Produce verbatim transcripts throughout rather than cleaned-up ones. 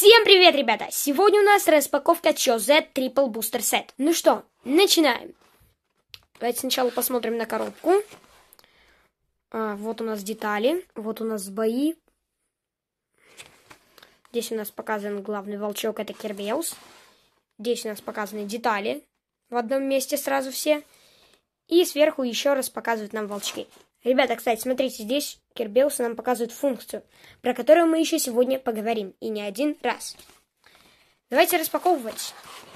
Всем привет, ребята! Сегодня у нас распаковка Cho Z Triple Booster Set. Ну что, начинаем. Давайте сначала посмотрим на коробку. А, вот у нас детали, вот у нас бои. Здесь у нас показан главный волчок, это Кербеус. Здесь у нас показаны детали в одном месте сразу все. И сверху еще раз показывают нам волчки. Ребята, кстати, смотрите, здесь Кербеус нам показывает функцию, про которую мы еще сегодня поговорим, и не один раз. Давайте распаковывать.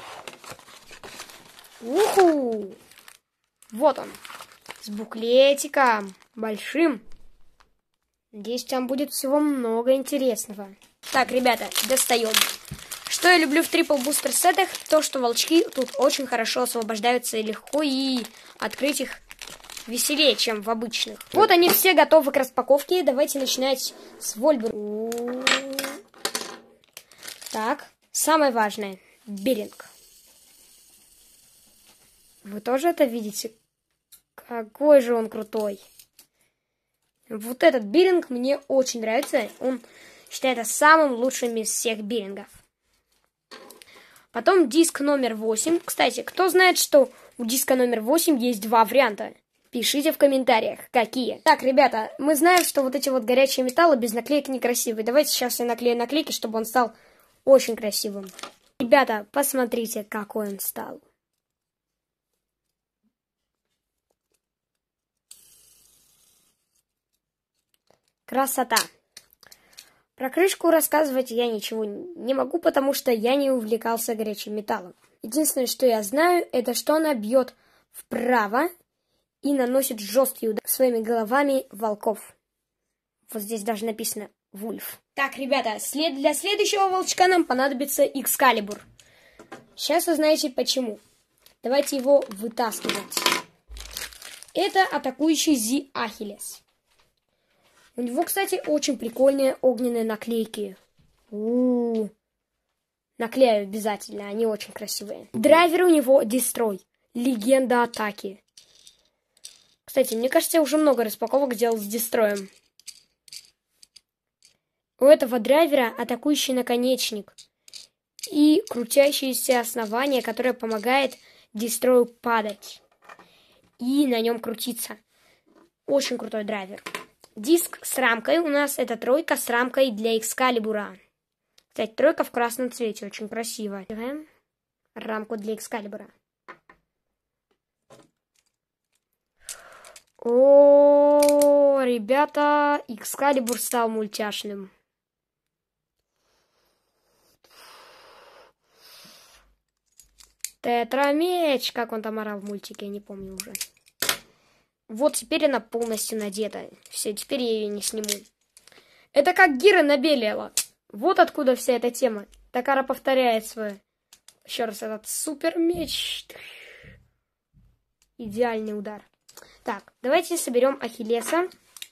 Уху! Вот он, с буклетиком большим. Надеюсь, там будет всего много интересного. Так, ребята, достаем. Что я люблю в Triple Booster сетах, то, что волчки тут очень хорошо освобождаются и легко, и открыть их веселее, чем в обычных. Вот они все готовы к распаковке. Давайте начинать с Вольберу. Так, самое важное. Биринг. Вы тоже это видите? Какой же он крутой. Вот этот биринг мне очень нравится. Он считается самым лучшим из всех бирингов. Потом диск номер восемь. Кстати, кто знает, что у диска номер восемь есть два варианта? Пишите в комментариях, какие. Так, ребята, мы знаем, что вот эти вот горячие металлы без наклеек некрасивые. Давайте сейчас я наклею наклейки, чтобы он стал очень красивым. Ребята, посмотрите, какой он стал. Красота. Про крышку рассказывать я ничего не могу, потому что я не увлекался горячим металлом. Единственное, что я знаю, это что она бьет вправо и наносит жесткий удар своими головами волков. Вот здесь даже написано Вульф. Так, ребята, след... для следующего волчка нам понадобится Экскалибур. Сейчас вы знаете почему. Давайте его вытаскивать. Это атакующий Зи Ахиллес. У него, кстати, очень прикольные огненные наклейки. У-у-у. Наклею обязательно, они очень красивые. Драйвер у него Дестрой. Легенда атаки. Кстати, мне кажется, я уже много распаковок делал с Дестроем. У этого драйвера атакующий наконечник и крутящееся основание, которое помогает Дестрою падать и на нем крутиться. Очень крутой драйвер. Диск с рамкой у нас это тройка с рамкой для Экскалибура. Кстати, тройка в красном цвете, очень красивая. Рамку для Экскалибура. О, ребята, Экскалибур стал мультяшным. Тетрамеч, как он там орал в мультике, я не помню уже. Вот теперь она полностью надета. Все, теперь я ее не сниму. Это как Гира набелела. Вот откуда вся эта тема. Такара повторяет свое. Еще раз этот супер меч. Идеальный удар. Так, давайте соберем Ахиллеса.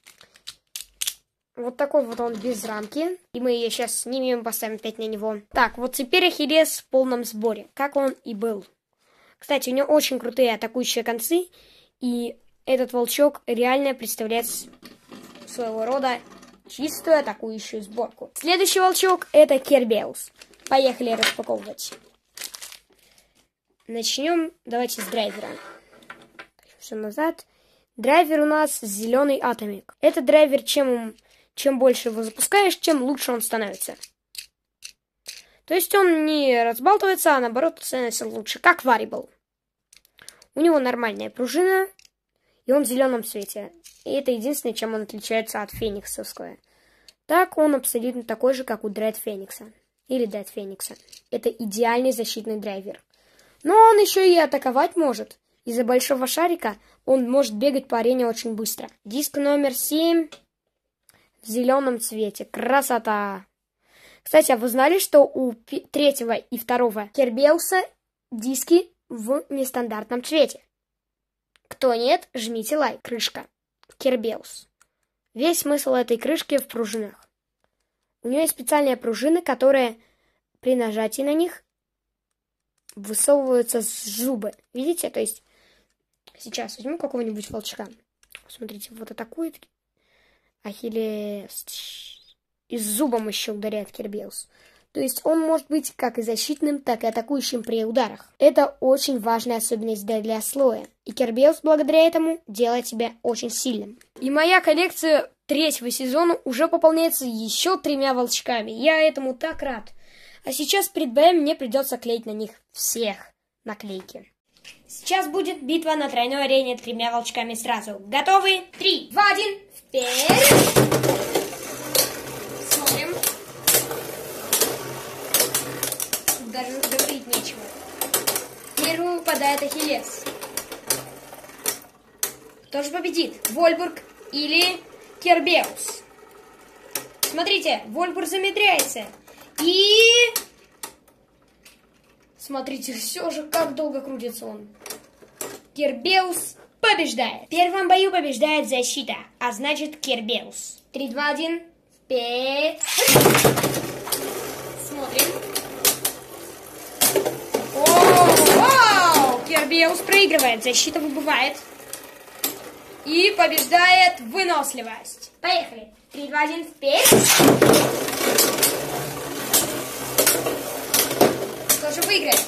Вот такой вот он без рамки. И мы ее сейчас снимем, поставим опять на него. Так, вот теперь Ахиллес в полном сборе. Как он и был. Кстати, у него очень крутые атакующие концы. И этот волчок реально представляет своего рода чистую атакующую сборку. Следующий волчок это Кербеус. Поехали распаковывать. Начнем, давайте с драйвера. Все назад. Драйвер у нас зеленый атомик. Этот драйвер, чем, чем больше его запускаешь, тем лучше он становится. То есть он не разбалтывается, а наоборот становится лучше, как Variable. У него нормальная пружина, и он в зеленом цвете. И это единственное, чем он отличается от фениксовского. Так он абсолютно такой же, как у Дред Феникса. Или Дред Феникса. Это идеальный защитный драйвер. Но он еще и атаковать может. Из-за большого шарика он может бегать по арене очень быстро. Диск номер семь в зеленом цвете. Красота! Кстати, а вы знали, что у третьего и второго Кербеуса диски в нестандартном цвете? Кто нет, жмите лайк. Крышка. Кербеус. Весь смысл этой крышки в пружинах. У нее есть специальные пружины, которые при нажатии на них высовываются зубы. Видите? То есть сейчас возьму какого-нибудь волчка. Смотрите, вот атакует Ахиллес. И с зубом еще ударяет Кербеус. То есть он может быть как и защитным, так и атакующим при ударах. Это очень важная особенность для слоя. И Кербеус благодаря этому делает тебя очень сильным. И моя коллекция третьего сезона уже пополняется еще тремя волчками. Я этому так рад. А сейчас перед боем мне придется клеить на них всех наклейки. Сейчас будет битва на тройной арене тремя волчками сразу. Готовы? Три, два, один, вперед! Смотрим. Даже говорить нечего. Первым выпадает Ахиллес. Кто же победит? Вольбург или Кербеус? Смотрите, Вольбург замедряется. И... Смотрите, все же как долго крутится он. Кербеус побеждает. В первом бою побеждает защита, а значит Кербеус. Три, два, один, вперед. Смотрим. О, Кербеус проигрывает, защита выбывает. И побеждает выносливость. Поехали. Три, два, один, вперед. Кто же выиграет?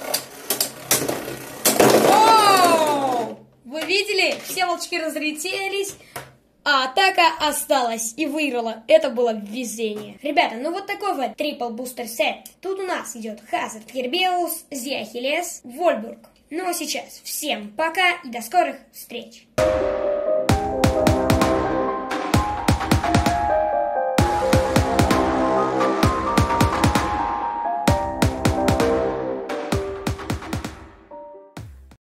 О! Вы видели? Все волчки разлетелись, а атака осталась и выиграла. Это было везение. Ребята, ну вот такой вот трипл бустер сет. Тут у нас идет Хазард, Кербеус, Зи Ахиллес, Вольбург. Ну а сейчас всем пока и до скорых встреч.